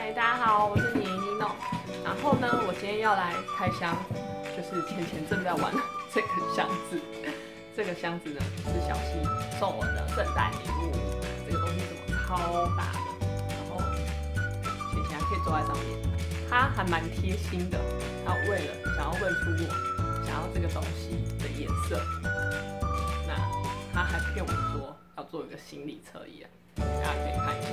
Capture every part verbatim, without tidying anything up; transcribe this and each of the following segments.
嗨，大家好，我是妮妮诺。然后呢，我今天要来开箱，就是钱钱正在玩的这个箱子。这个箱子呢是小溪送我的圣诞礼物。这个东西怎么超大的？然后钱钱还可以坐在上面，它还蛮贴心的。它为了想要问出我想要这个东西的颜色，那他还骗我说要做一个心理测验，大家可以看一下。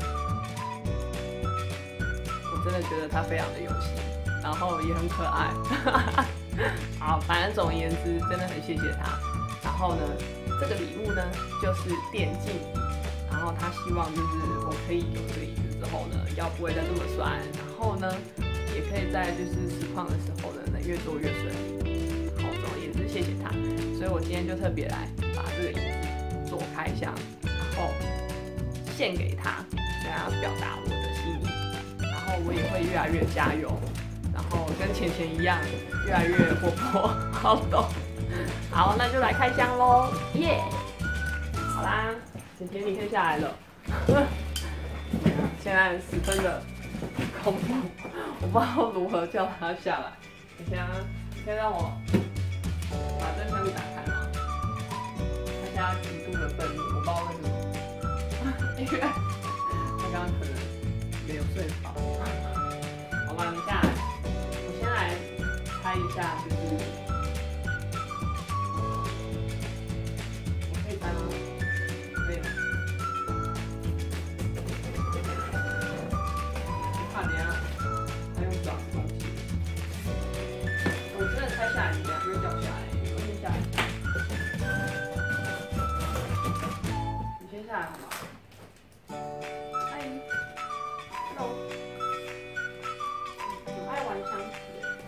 我真的觉得他非常的有心，然后也很可爱。好，反正总而言之，真的很谢谢他。然后呢，这个礼物呢就是电竞椅，然后他希望就是我可以有这个椅子之后呢，腰不会再这么酸，然后呢，也可以在就是实况的时候呢，能越做越顺利。好，总而言之，谢谢他。所以我今天就特别来把这个椅子做开箱，然后献给他，跟他表达我的心意。然后我也会越来越加油，然后跟钱钱一样，越来越活泼好动。好，那就来开箱喽，耶！好啦，钱钱你可以下来了。现在十分的恐怖，我不知道如何叫他下来。你先，先让我把这个箱子打开吗？他现在极度的愤怒，我不知道为什么，因为他刚刚可能没有睡饱。好吧，你下来，我先来猜一下，就是我可以猜吗？可以吗？怕等下他用爪子攻击。我真的猜下来，你等下就会掉下来，我先下来一下。你先下来好吗？嗨 ，hello。爱玩箱子，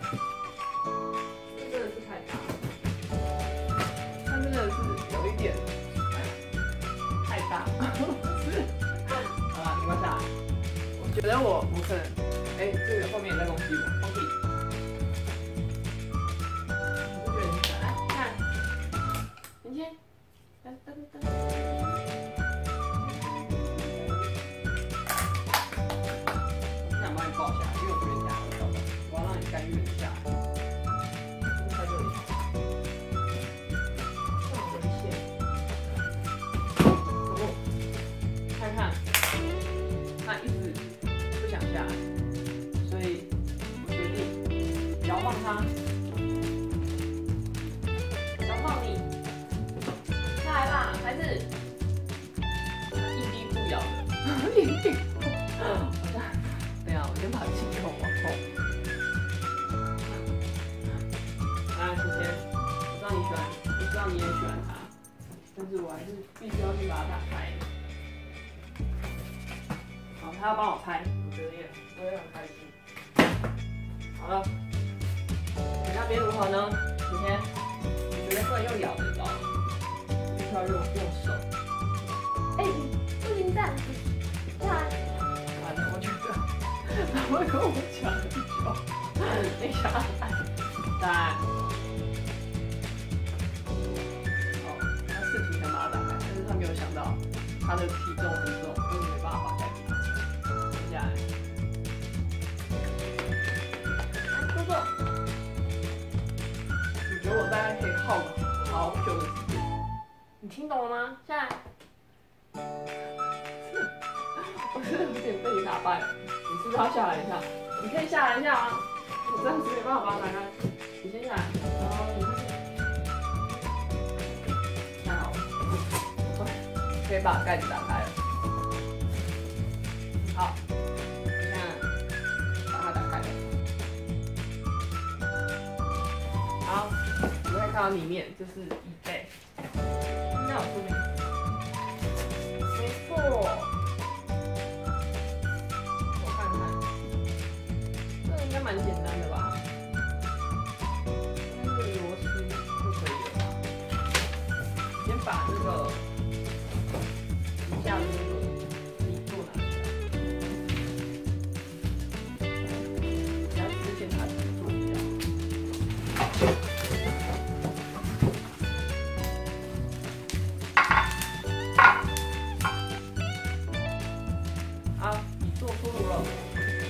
这真的是太大了，它真的是有一点太大。好啦，你快下来。我觉得我我可能，哎、欸，这个后面也在攻击我，放屁！我不觉得你可爱，看，明天，噔噔噔。我不想把你抱下来，因为我觉得你俩。我要让你甘愿下来，在这里，这很危险。不过，看看，他一直不想下来，所以我决定摇晃他，摇晃你，下来吧，孩子。他一滴不摇的，一滴不。对啊，我先把镜头往后。啊，芊芊，我知道你喜欢，我知道你也喜欢它，但是我还是必须要去把它打开。好，他要帮我拍，我觉得也我也很开心。好了，你那边如何呢？芊芊，我觉得不能用咬的，你知道吗？必须要用用手。 哎、欸，不行这样，下来。 完了，我觉得他会跟我抢很久。你下来，来。试图想把它打开，但是他没有想到他的体重很重，根本没办法把盖子打开。接下来，来坐坐。我觉得我大概可以耗个好久的时间。你听懂了吗？下来。我真的有点被你打败了。你是不是要下来一下？你可以下来一下啊！我暂时没办法把它打开。你先下来，然后你会。可以把盖子打开了。好，你看，把它打开了。好，我们可以看到里面这是椅背，应该有说明。没错。我看看，这个应该蛮简单的吧？应该是螺丝就可以了吧？先把这个。下面那个底座拿出来，然后之前把底座掉。好，底座出炉了。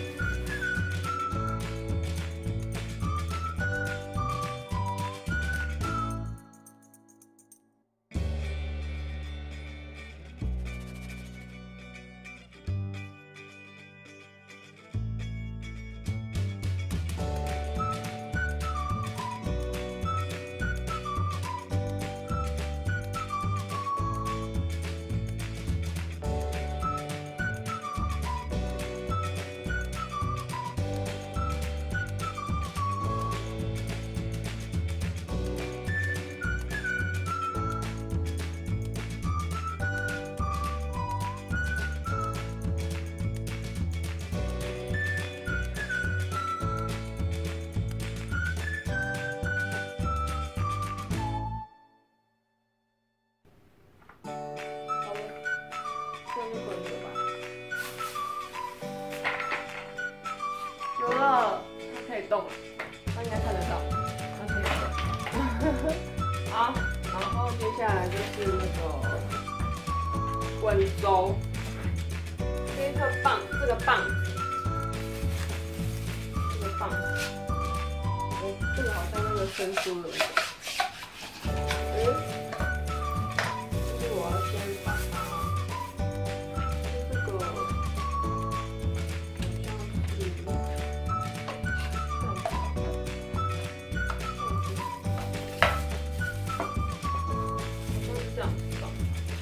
就是那个温州这一颗棒，这个棒子，这个棒子，哦，这个好像那个生疏的那个。哎，就是我要先把它，这个好像是这样子吧。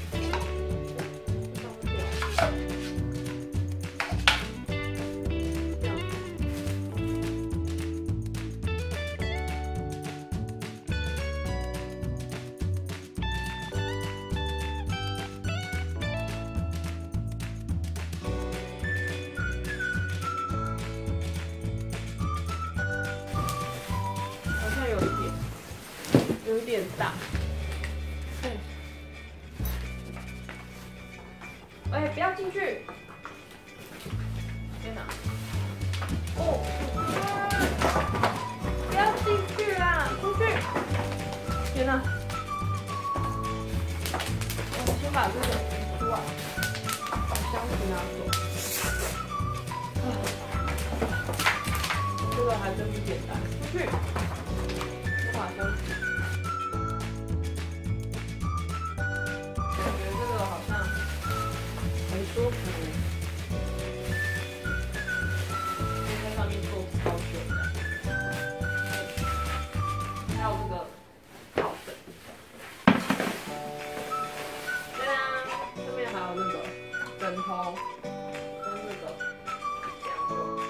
有一点，有一点大。对。哎，不要进去！天哪！哦，不要进去啦！出去！天哪！我先把这个取出来，把箱子拿走。这个还真不简单，出去！把箱子，我觉得这个好像很舒服，可以在上面做超久的。还有这个靠枕，对啊，这边还有那个枕头跟这个两个。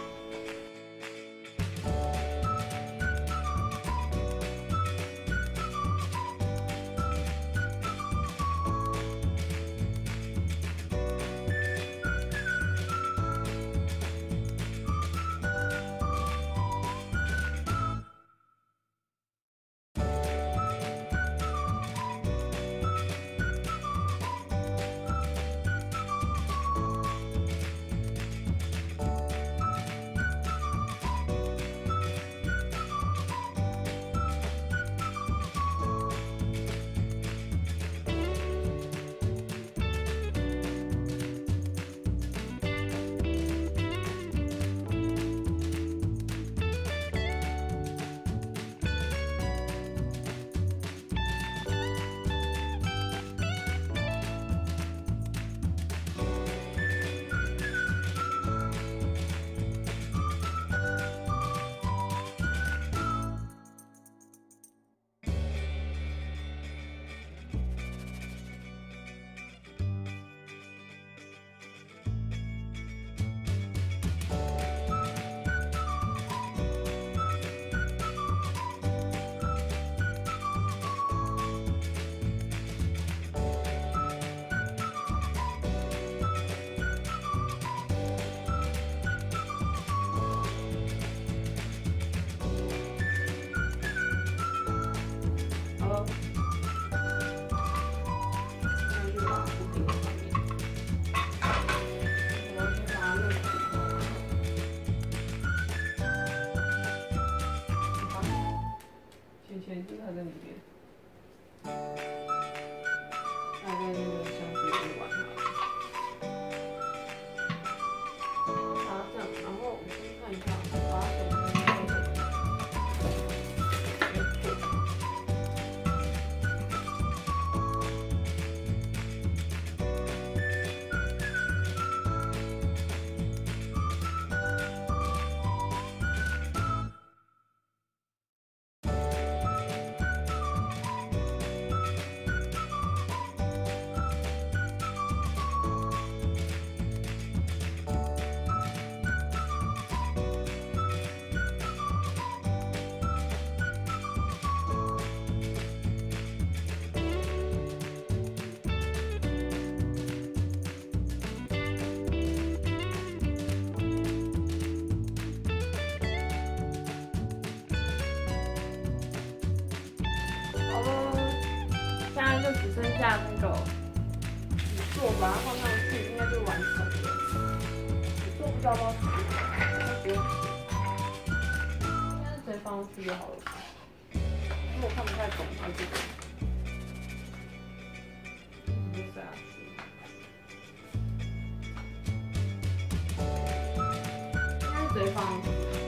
钱就是还在里面，大概那个箱子里面玩它，把它这样，然后我先看一下，把它手伸进去，没错。好了，现在就只剩下那个底座，把它放上去，应该就完成了。底座不知道要不要洗，应该不用洗，应该是直接放上去就好了吧？因为我看不太懂它这个。 下去。应该直接放进去，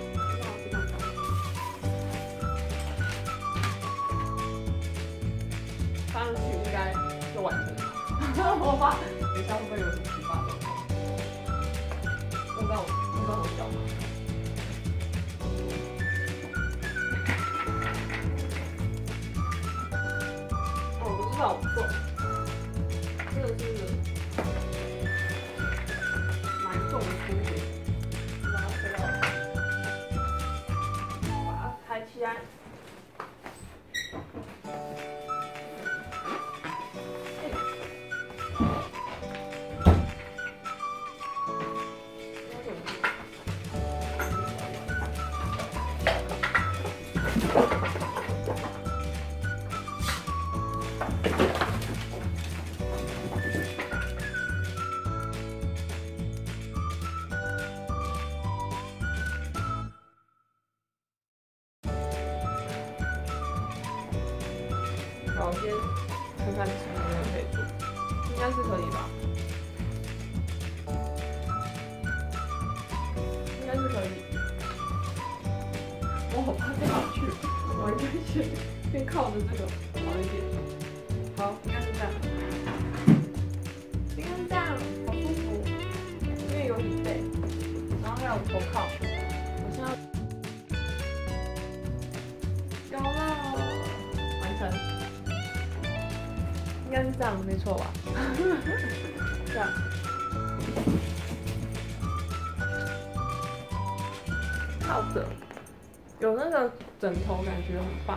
放上去应该就完成了。我怕等一下会不会有什么突发状况？用到我用到我脚吗？哦，我不知道我做，这个是蛮重的粗点，然后这个把它抬起来。好，先看看什么样可以做，应该是可以吧？应该是可以。我好怕掉下去，我应该先先靠着这个好一点。好，应该是这样。应该是这样，好舒服，因为有椅背，然后还有头靠。我现在有了，完成。应该是这样，没错吧？这样，靠着，有那个枕头，感觉很棒，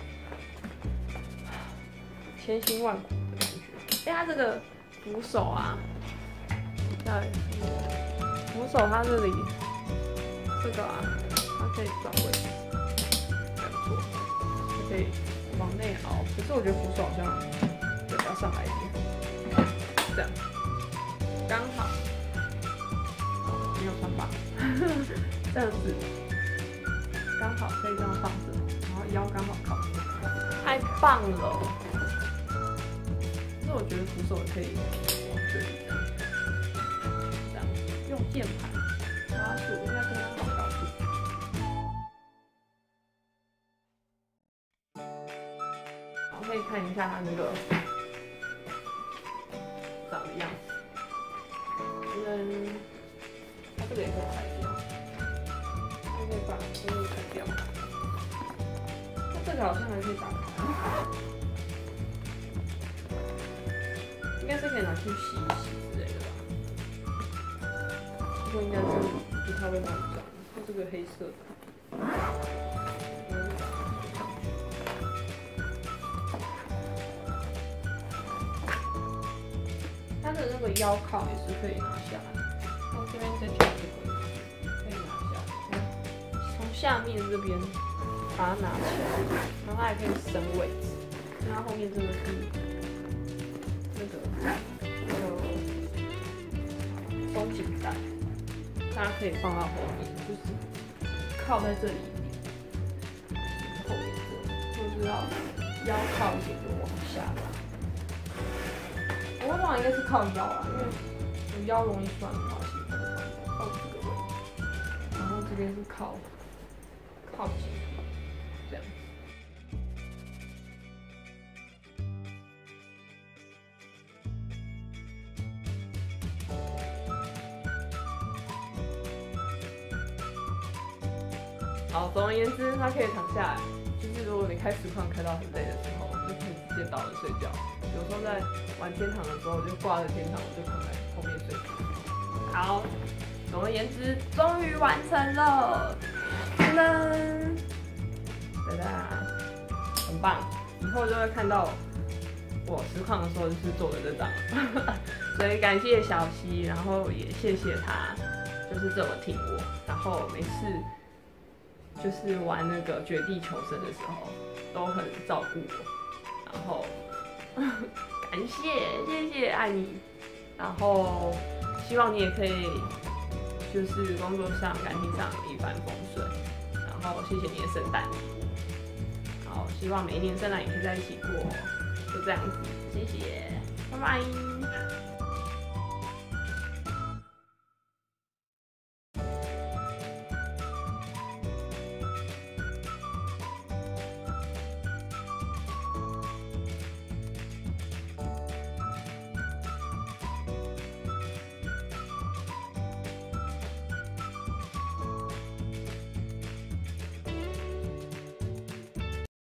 千辛万苦的感觉。哎，它这个扶手啊，对，扶手它这里这个啊，它可以转位置，还不错，它可以往内凹。可是我觉得扶手好像。要上来一点，这样刚好，没有穿吧？这样子刚好可以这样放着，然后腰刚好靠，太棒了！可是我觉得扶手也可以往这里这样，这样用键盘滑鼠应该跟它好高度。好，可以看一下它那个。长的样子，嗯，它这个也可以裁掉，它可以把这个裁掉，它这个好像还可以打开，应该是可以拿去洗一洗之类的吧，不过应该是不太会弄脏，它这个黑色的。它的那个腰靠也是可以拿下来，然后这边再调这个，可以拿下来，从下面这边把它拿起来，然后它还可以升位置，因为它后面这个是那个呃松紧带，它可以放到后面，就是靠在这里后面这，或是要腰靠一点就往下拉。我通常应该是靠腰啊，因为我腰容易酸的话，其实靠这个位置，然后这边是靠靠颈，这样。好，总而言之，它可以躺下来。就是如果你开实况开到很累的时候，就可以直接倒着睡觉。有时候在玩天堂的时候，我就挂着天堂，我就躺在后面睡觉。好，总而言之，终于完成了，噔噔，哒哒，很棒。以后就会看到我实况的时候就是做的这张，所以感谢小溪，然后也谢谢他，就是这么挺我，然后每次。就是玩那个绝地求生的时候，都很照顾我，然后感谢谢谢爱你，然后希望你也可以就是工作上、感情上一帆风顺，然后谢谢你的圣诞礼物，好，希望每一年圣诞也可以在一起过，就这样子，谢谢。 拜拜。